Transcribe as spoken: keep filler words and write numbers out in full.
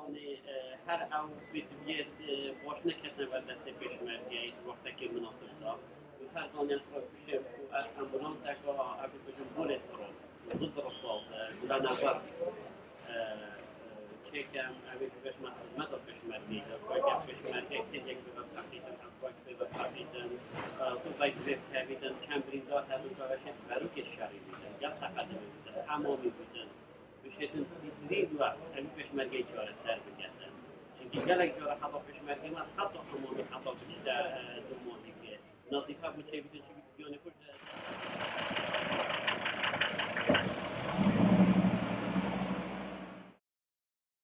يعني هر او بدویت باش نکردن و دست پیشمرگی وقتی که مناسب دار و فرزانیت رو بشه و از امبولانس که اگه بجن بولت رو ضد رصاص بلا نبر چکم اوی که بهش خدمت و پیشمرگی دار کوی که پیشمرگی که یک به تقریبا کوی که به تقریبا تو باید به کردن چندین دار هر دو باشه برای که شری میدن یا تقدم میدن عمومی میدن بشتن سیدری دو اوی پیشمرگی چهار سر بگردن چون gelek جور حتی پیشمرگی ما حتی عمومی حتی بیشتر دو ماهی که نظیفه بود چه بیدن چه بیدن